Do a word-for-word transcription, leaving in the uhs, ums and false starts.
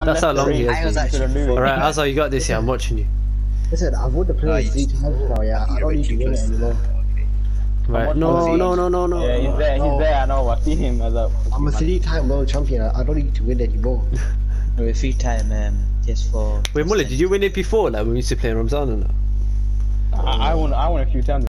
That's how long he I has was been. actually Alright, that's how you got this. Yeah, I'm watching you. Listen, I've won the Oh, player you three just- times now, yeah. I don't need to win it anymore. Right. No, no, no, no, no. Yeah, he's there, he's No. there, I know, I see him as a... I'm a three-time world champion. I don't need to win anymore. We're free time, um, just for. Wait, Mullet, did you win it before, like when we used to play in Ramzan or not? I, I won, I won a few times.